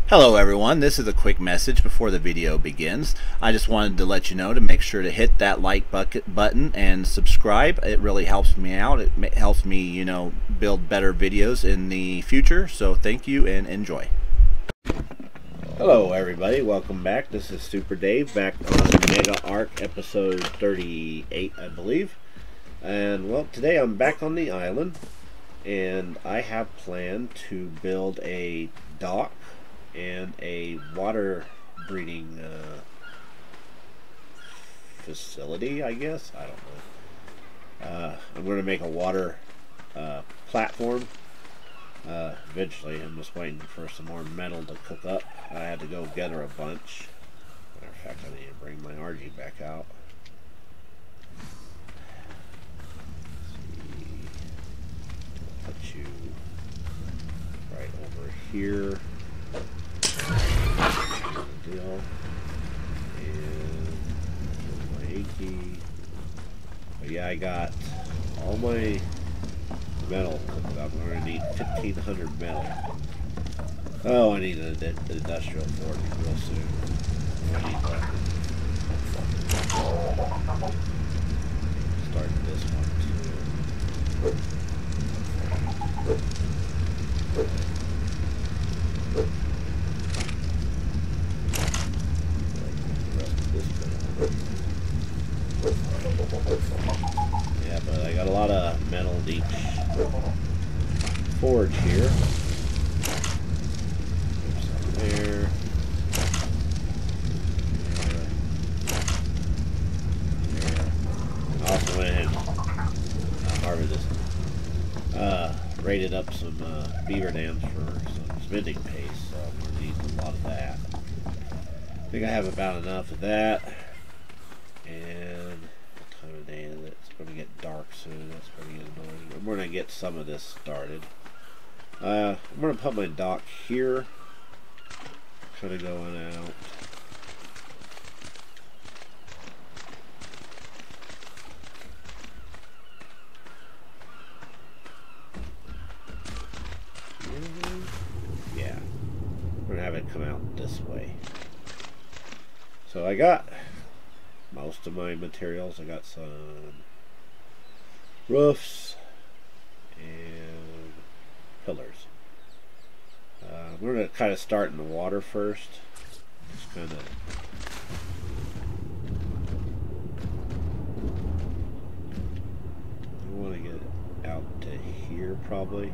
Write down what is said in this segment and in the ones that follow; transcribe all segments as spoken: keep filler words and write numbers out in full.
Hello everyone, this is a quick message before the video begins. I just wanted to let you know to make sure to hit that like bucket button and subscribe. It really helps me out. It helps me, you know, build better videos in the future. So thank you and enjoy. Hello everybody, welcome back. This is Super Dave back on Mega Arc episode thirty-eight, I believe. And well, today I'm back on the island and I have planned to build a dock and a water breeding uh, facility, I guess. I don't know. Uh, I'm going to make a water uh, platform. Uh, eventually, I'm just waiting for some more metal to cook up. I had to go gather a bunch. Matter of fact, I need to bring my R G back out. Let's see. Put you right over here. Deal. And my Inky. But yeah, I got all my metal. I'm going to need fifteen hundred metal. Oh, I need an, an industrial forge real soon. I need that. Start this one too. Yeah, but I got a lot of metal in each forge here. There's some there. There. There. I also went ahead and uh, harvested, uh, raided up some uh, beaver dams for some cementing paste, so I'm going to need a lot of that. I think I have about enough of that. And what time of day is it? It's going to get dark soon. That's going to get annoying. I'm going to get some of this started. Uh, I'm going to put my dock here. Kind of going out. Yeah. I'm going to have it come out this way. So I got most of my materials. I got some roofs and pillars. Uh, we're going to kind of start in the water first. Just kind of I want to get it out to here probably.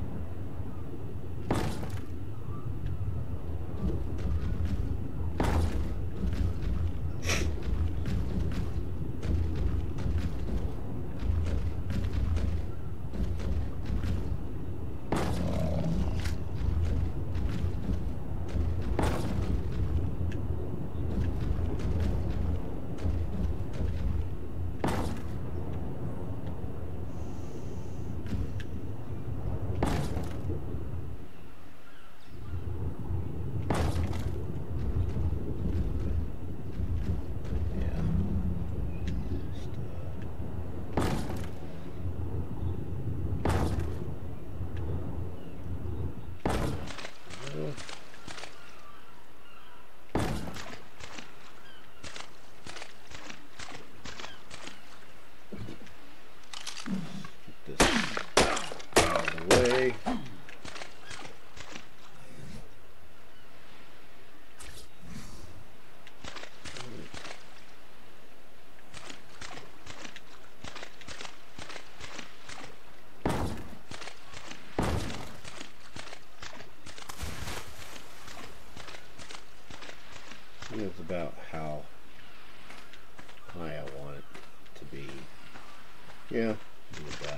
That's about how high I want it to be. Yeah, do that.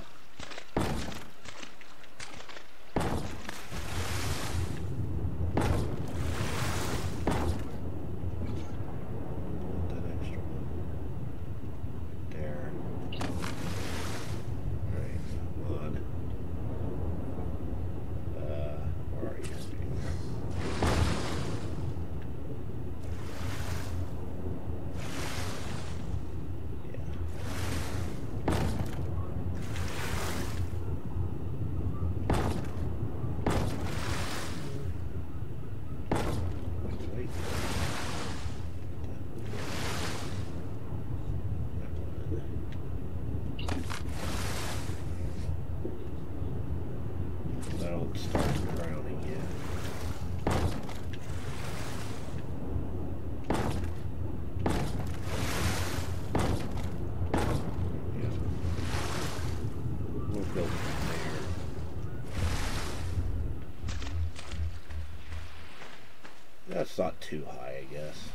it's not too high, I guess.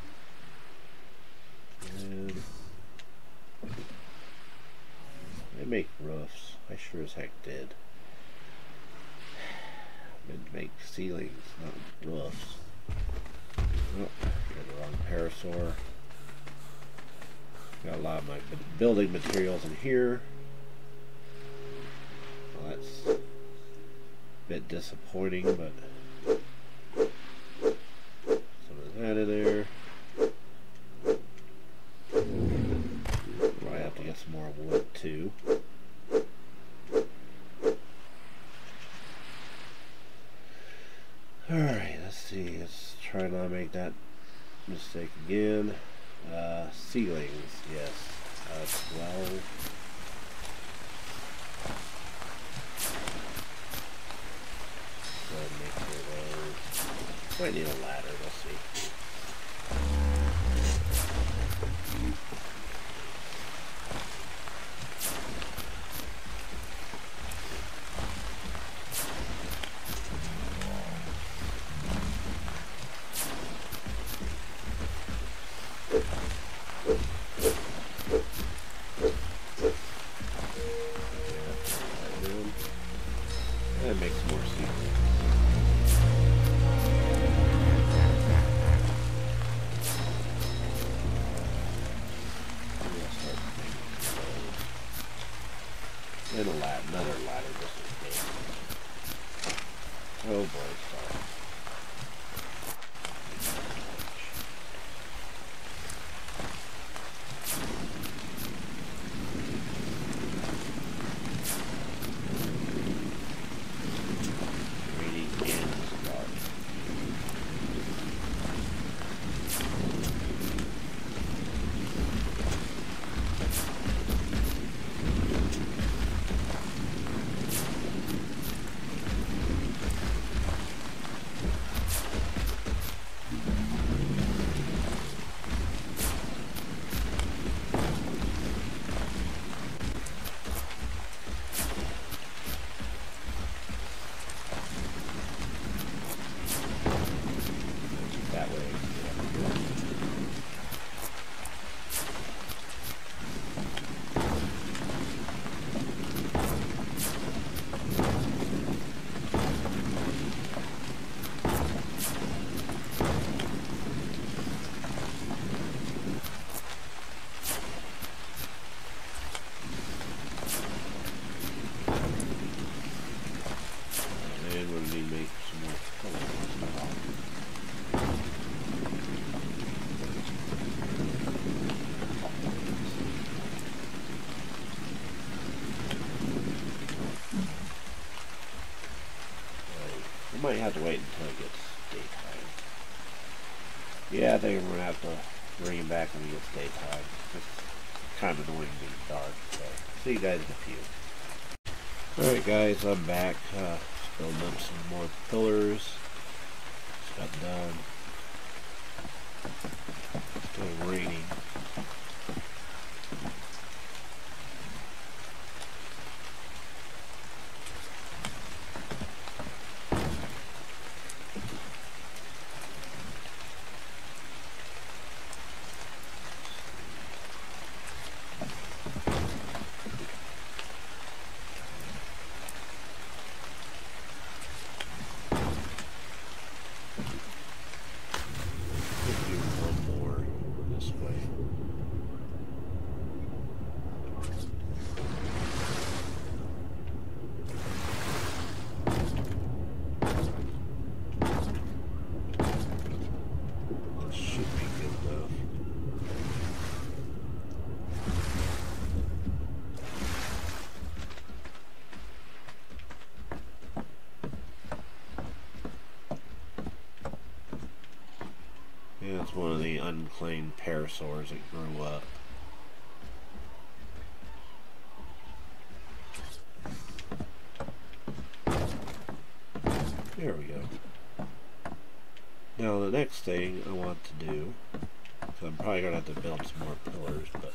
And they make roofs. I sure as heck did. Meant to make ceilings, not roofs. Oh, got the wrong parasaur. Got a lot of my building materials in here. Well, that's a bit disappointing, but some of that in there. Might have to get some more wood too. Alright, let's see. Let's try not to make that mistake again. Uh, ceilings, yes. Uh, twelve. Go ahead and make sure those. Might need a ladder, we'll see. And make some more ceilings. We'll start making those. And a ladder, another ladder just in case. Oh boy, sorry. That way. And we're going to need to make some more colors. We might have to wait until it gets daytime. Yeah, I think I'm going to have to bring him back when it gets daytime. It's kind of annoying being dark, so see you guys in a few. Alright guys, I'm back. Uh, building up some more pillars. Just got done. It's still raining. Yeah, it's one of the unclaimed parasaurs that grew up. There we go. Now the next thing I want to do, so I'm probably going to have to build some more pillars, but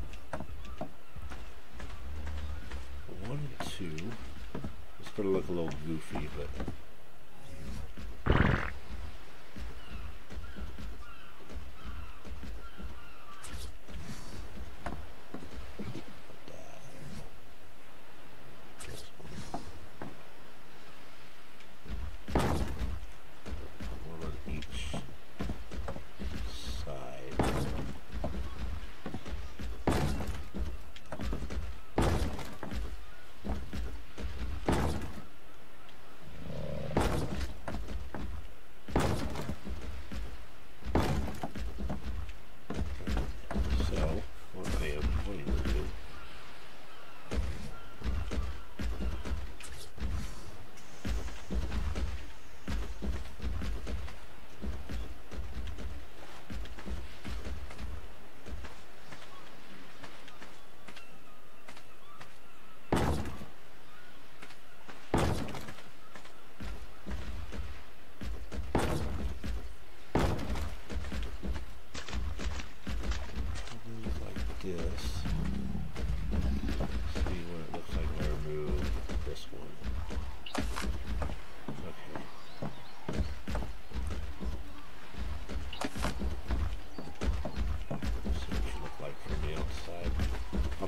one and two, it's going to look a little goofy, but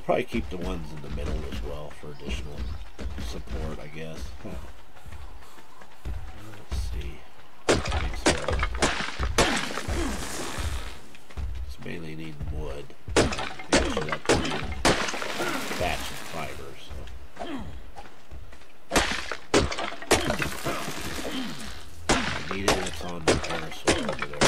probably keep the ones in the middle as well for additional support, I guess. Huh. Let's see. It's mainly need wood. Maybe I should have to need batch of fiber, so. I need it, it's on the parasol over there.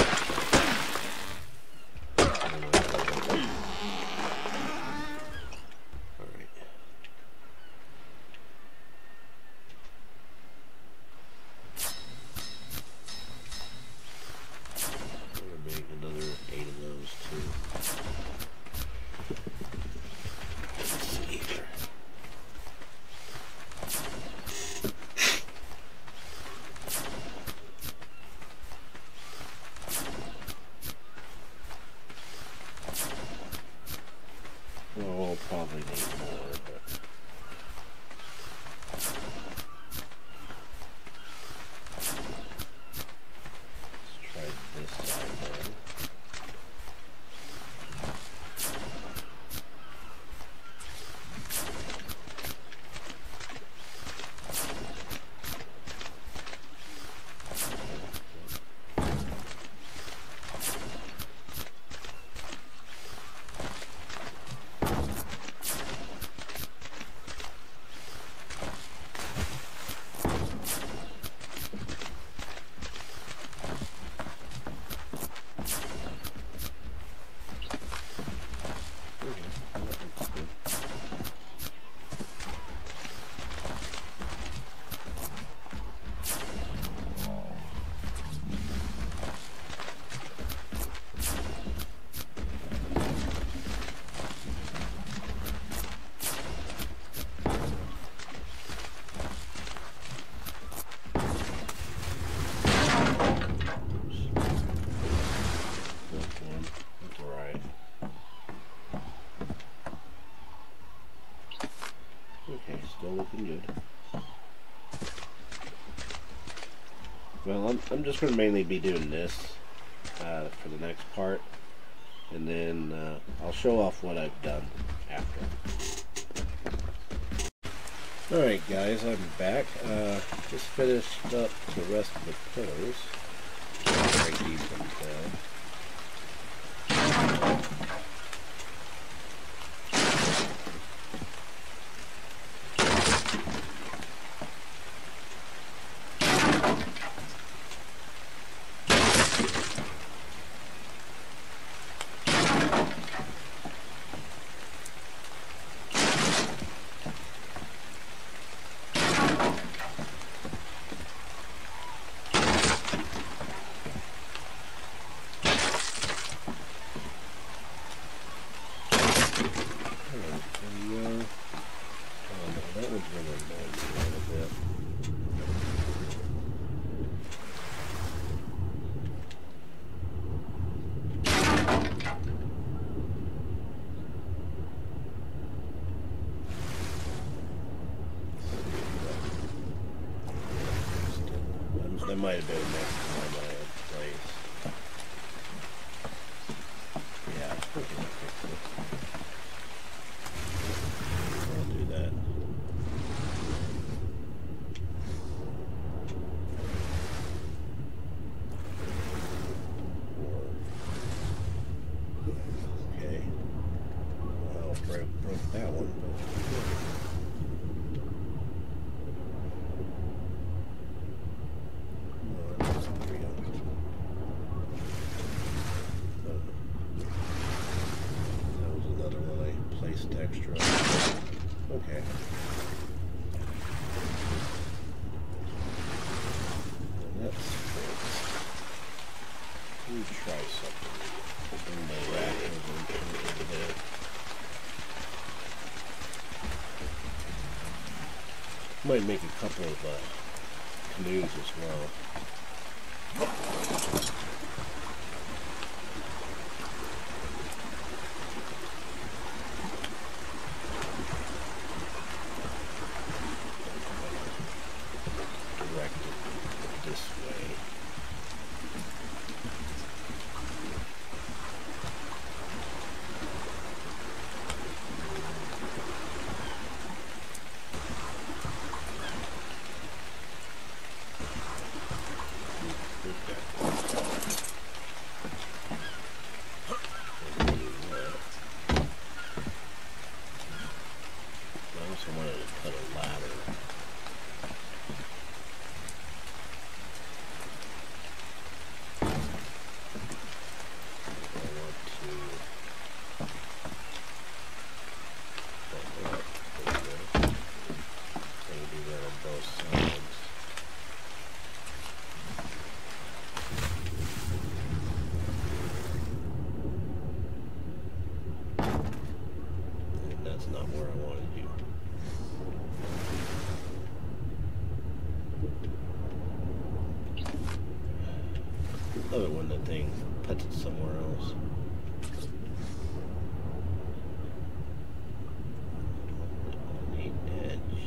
We'll probably need more, but let's try this side then. Okay, still looking good. Well, I'm, I'm just going to mainly be doing this uh, for the next part, and then uh, I'll show off what I've done after. Alright guys, I'm back. Uh, just finished up the rest of the pillars. Break these ones down. That might have been next time I had place. Yeah, I think I fixed it. I'll do that. Okay. Well, broke, broke that one, but extra. Okay. Well, that's fixed. Let me try something. Bring my rack over and turn it over there. Might make a couple of uh, canoes as well. also wanted to cut a ladder. I want to maybe that on both sides. And that's not where I wanted you. Love it when the thing puts it somewhere else. On the edge.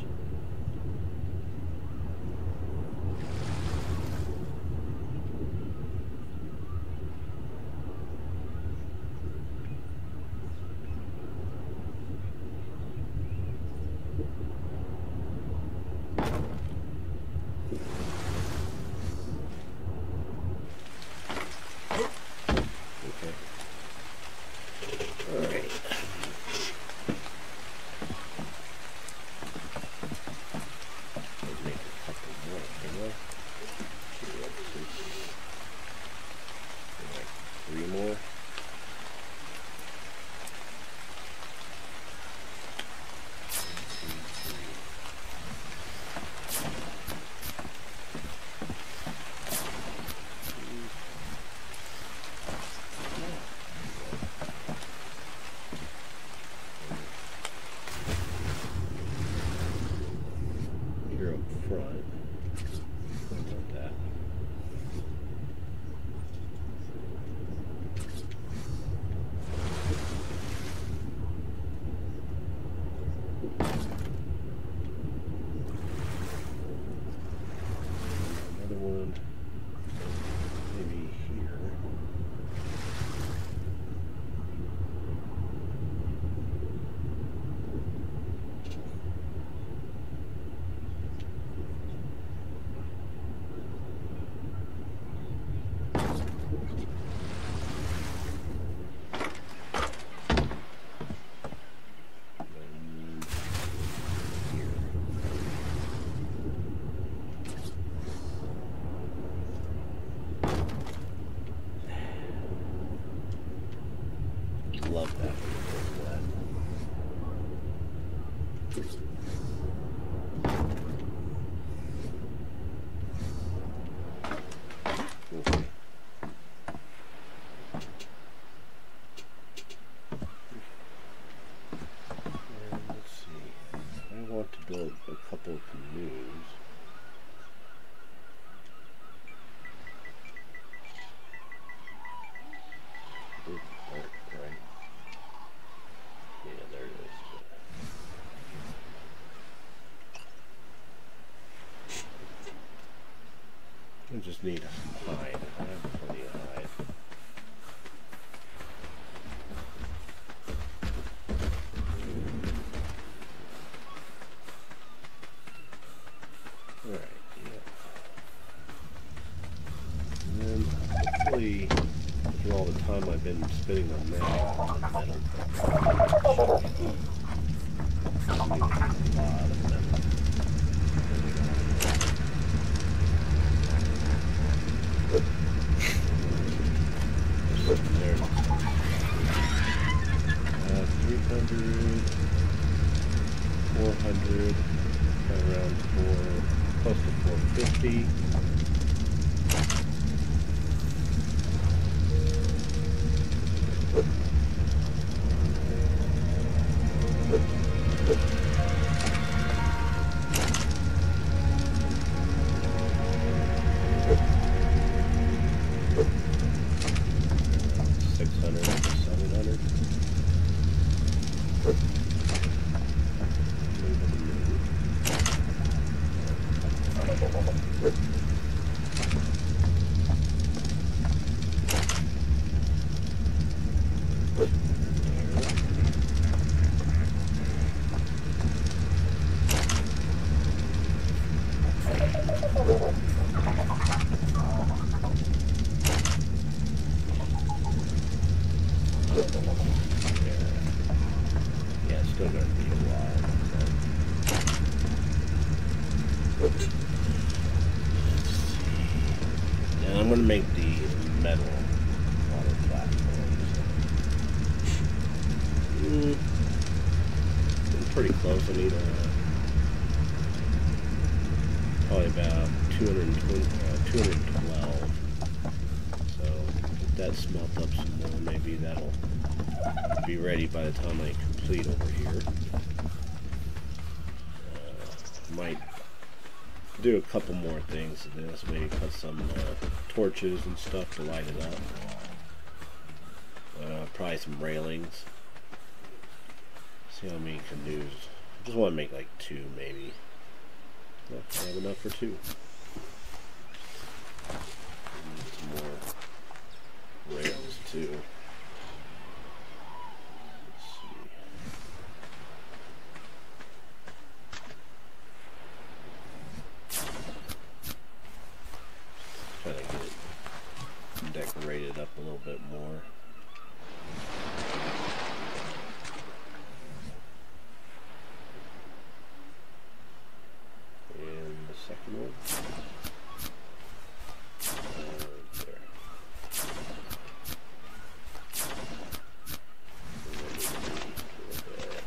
Love that. Okay. And let's see. I want to build a couple of canoes. I just need hide. I have plenty of hide. Alright, yeah. And then hopefully, after all the time I've been spending on that, metal. A lot of metal. There. Uh, three hundred, four hundred, around four, close to four fifty. Yeah, it's still going to be a while. So. And I'm going to make the metal water platforms. Mm, I'm pretty close. I need a, probably about two hundred twenty, uh, two hundred twelve. So if that smelt up some more, maybe that'll be ready by the time I complete over here. Uh, might do a couple more things to this, maybe put some uh, torches and stuff to light it up. Uh, probably some railings. See how many canoes. I just want to make like two, maybe. Well, I have enough for two. Need some more rails too. Try to get it decorated up a little bit more. And the second one. Right there. And then we need a little bit here.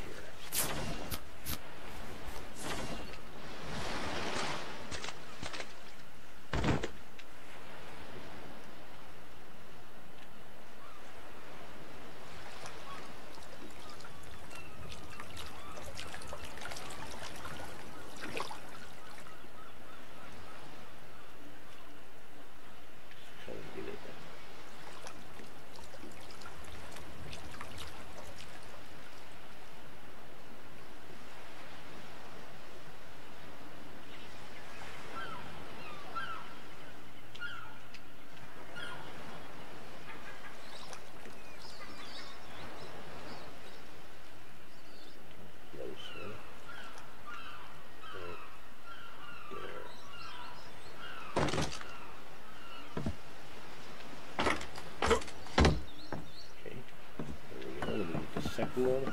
Second one.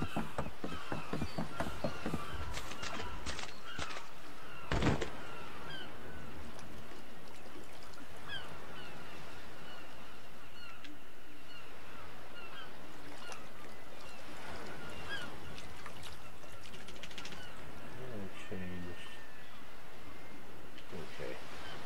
Changed. Okay.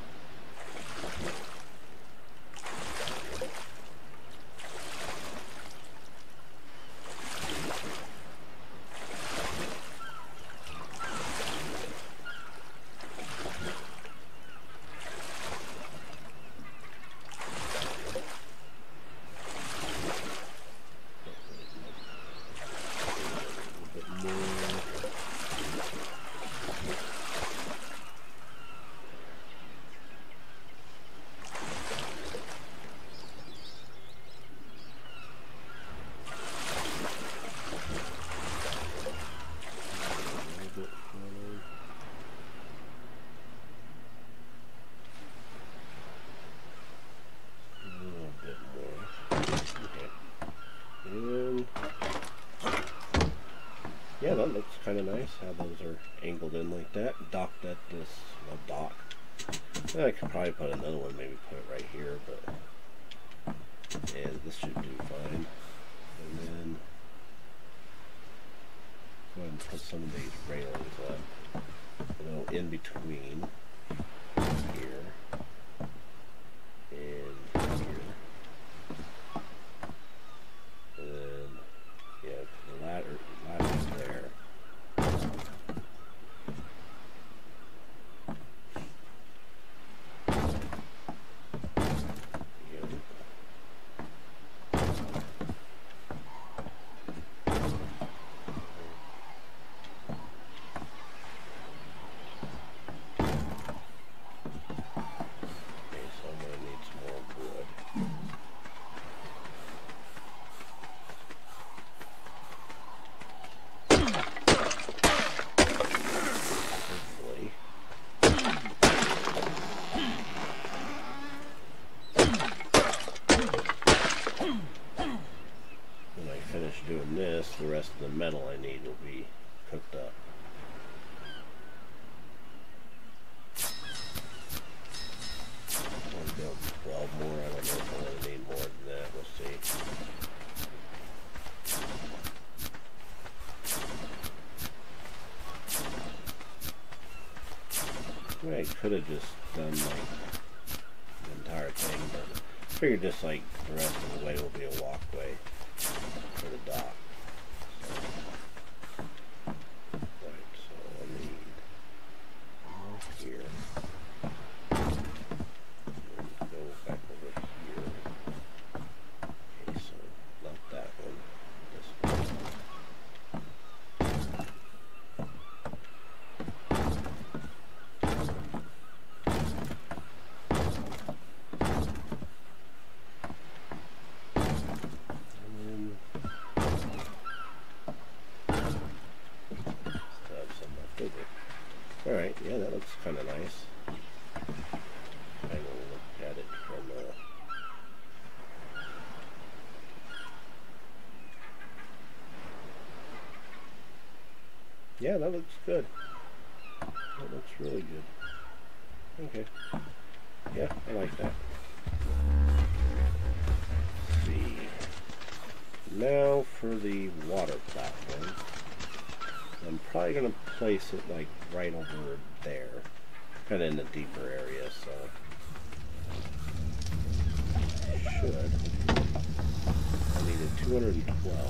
Yeah, that looks kind of nice how those are angled in like that. Docked at this, well, dock. I could probably put another one, maybe put it right here, but and this should do fine. And then go ahead and put some of these railings up, you know, in between here and here. And then, yeah, the ladder, ladder's there. Doing this, the rest of the metal I need will be cooked up. I could have just done like the entire thing, but I figured just like the rest of the way will be a walkway for the dock. So, right, so I need more here. And go back over here. Okay, so not that one. This one. Alright, yeah, that looks kind of nice. I will look at it from uh yeah, that looks good. That looks really good. Okay. Yeah, I like that. Let's see. Now for the water platform. I'm probably going to place it like right over there, kind of in the deeper area, so I should. I needed two hundred twelve.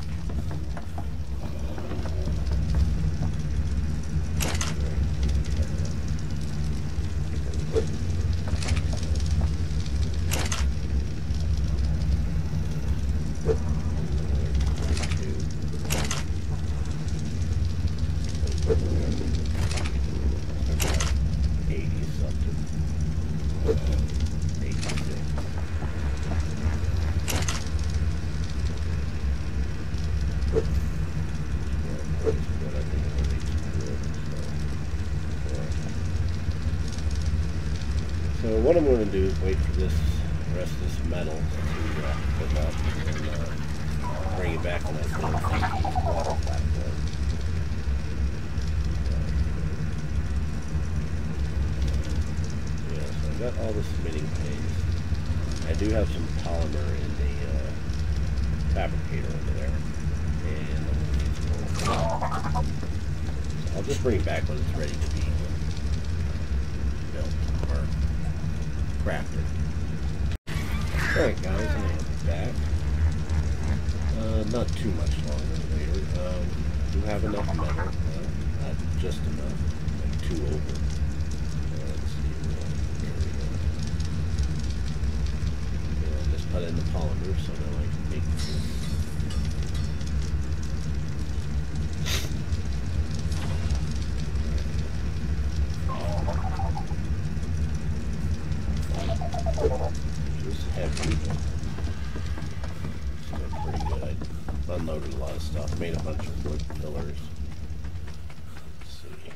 So what I'm going to do is wait for this rest of this metal to uh, come up and uh, bring it back when I build the water platform. Yeah, so I got all the submitting paste. I do have some polymer in the uh, fabricator over there, and I'm going to need some more. So I'll just bring it back when it's ready to be built or crafted. Alright guys, I am back. Uh, not too much longer later. Um, do have enough metal. Uh, not just enough. Like two over. Uh, let's see. Here we go. And I'll just put in the polymer so now I can make this. Just heavy, but still pretty good. Unloaded a lot of stuff, made a bunch of wood pillars. Let's see.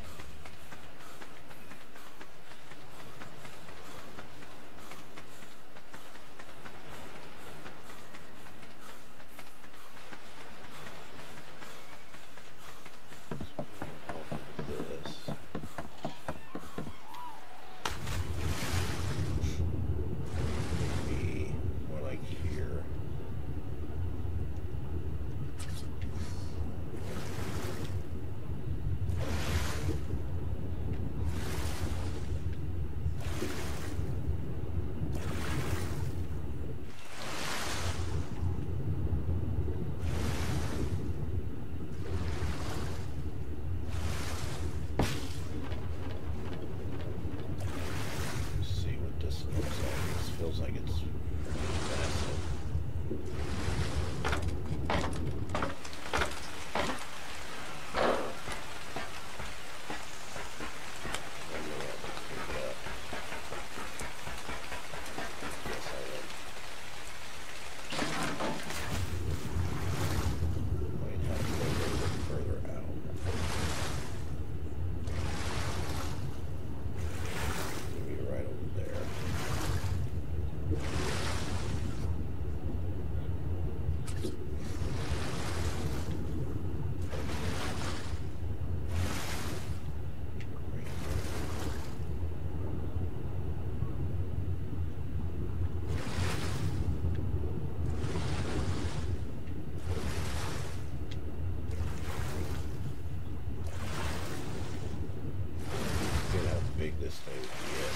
this thing to get.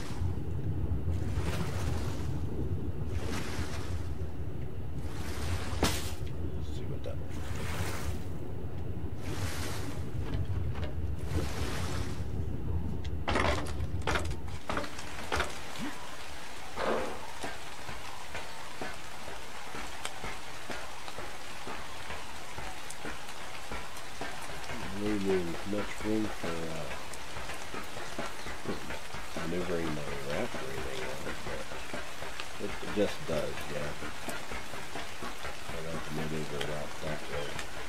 Let's see what that looks leaving much room for uh, maneuvering my wrap or anything else, but it, it just does, yeah. I don't have to maneuver it out that way.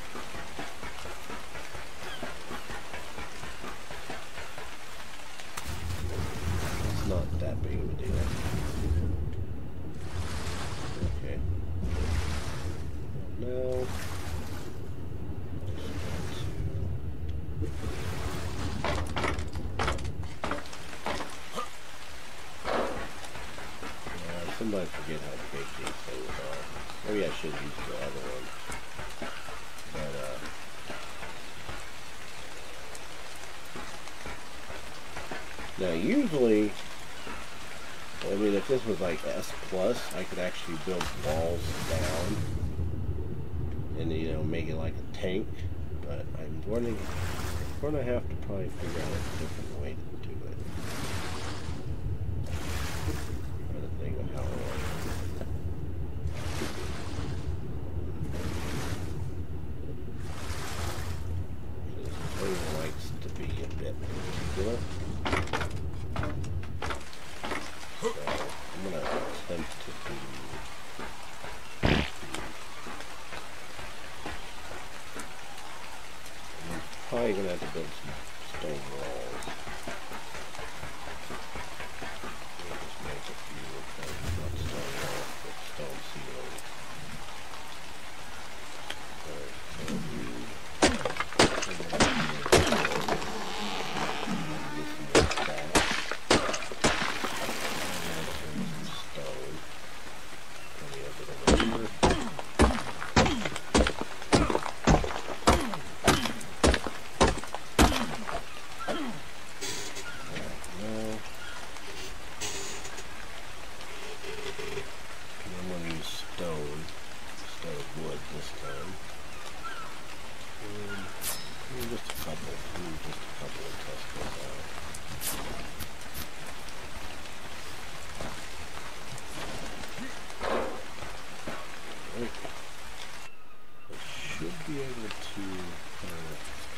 It's not that big of a deal. Okay. Now, sometimes forget how big these things are. Maybe I should use the other one. But, uh... now, usually... I mean, if this was like S plus, I could actually build walls down. And, you know, make it like a tank. But I'm going to, going to have to probably figure out a different way to do it. I'm trying to think of how it works. Likes to be a bit particular. So I'm going to attempt to do I'm probably going to have to build some stone walls. We'll just make a few of them, not stone walls, but stone ceilings. Alright, so we be able to uh,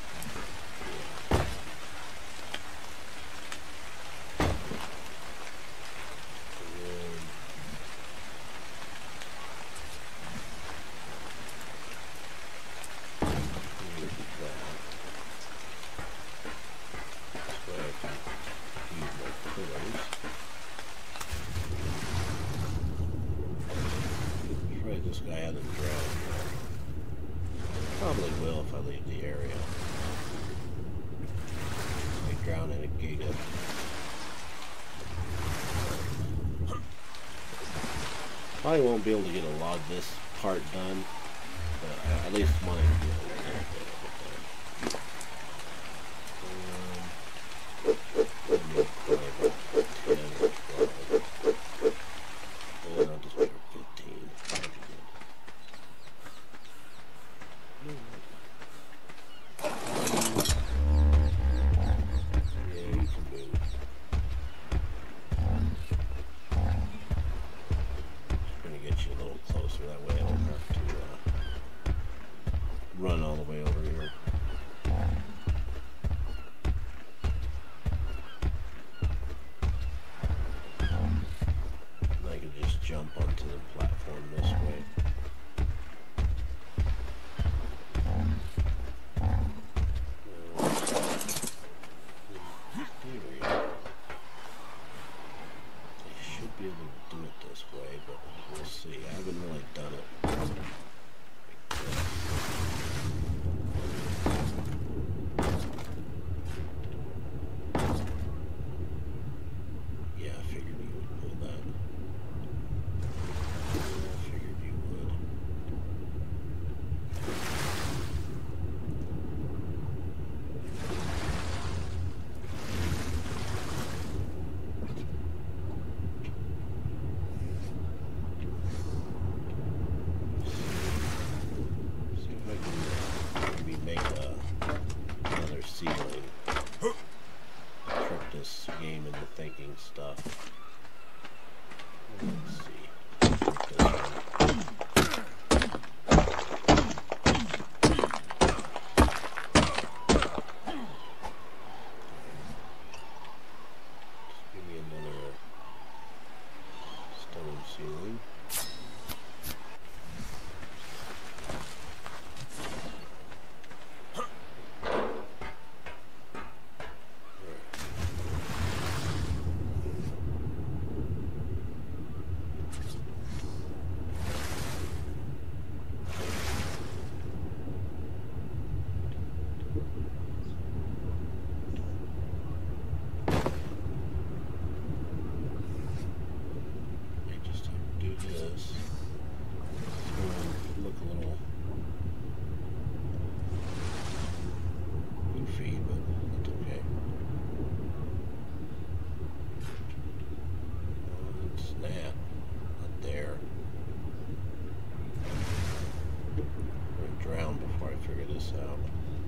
this guy hasn't drowned yet. Probably will if I leave the area. I drown in a giga. Probably won't be able to get a lot of this part done, but I at least want to get a little bit of it done. Run all ceiling. Trick this game into thinking stuff. Let's see. Trick this one. Just give me another stone ceiling. This. It's going to look a little goofy, but that's okay. Oh, snap. Not there. I'm going to drown before I figure this out.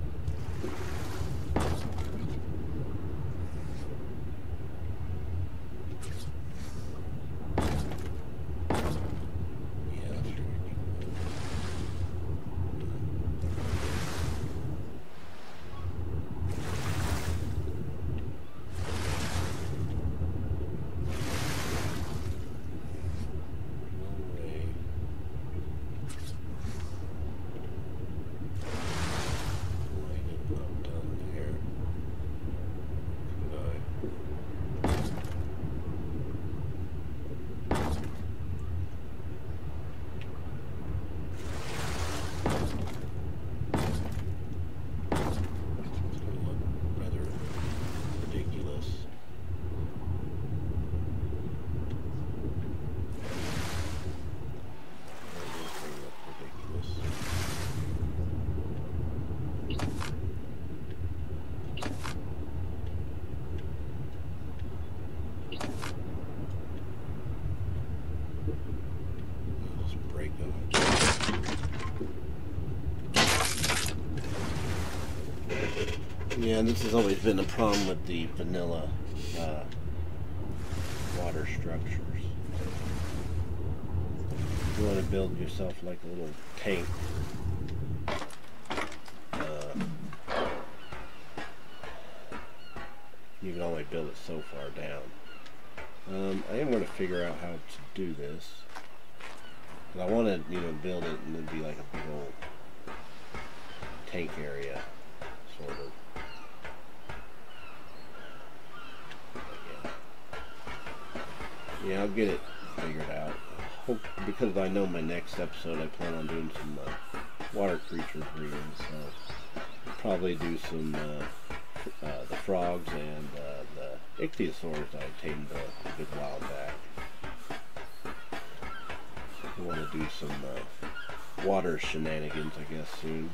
Yeah, this has always been the problem with the vanilla uh, water structures. You want to build yourself like a little tank. Uh, you can only build it so far down. Um, I am going to figure out how to do this. But I want to, you know, build it and it'd be like a big old tank area, sort of. Yeah, I'll get it figured out. Hope, because I know my next episode I plan on doing some uh, water creature breeding, so I'll probably do some uh, uh, the frogs and uh, the ichthyosaurs I tamed a, a good while back. I want to do some uh, water shenanigans, I guess, soon,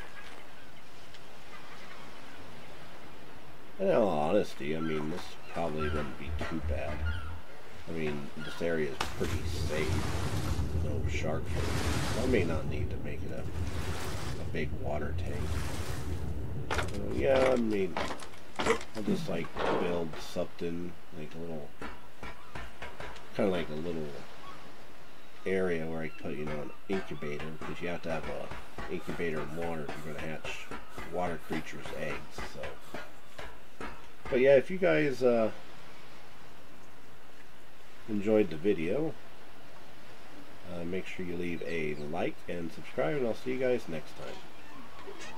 but in all honesty, I mean, this probably wouldn't be too bad. I mean, this area is pretty safe. No shark food. I may not need to make it a, a big water tank. Uh, yeah, I mean, I'll just like build something like a little, kind of like a little area where I put, you know, an incubator, because you have to have a incubator in water if you're going to hatch water creatures' eggs. So, but yeah, if you guys uh, enjoyed the video, uh, make sure you leave a like and subscribe, and I'll see you guys next time.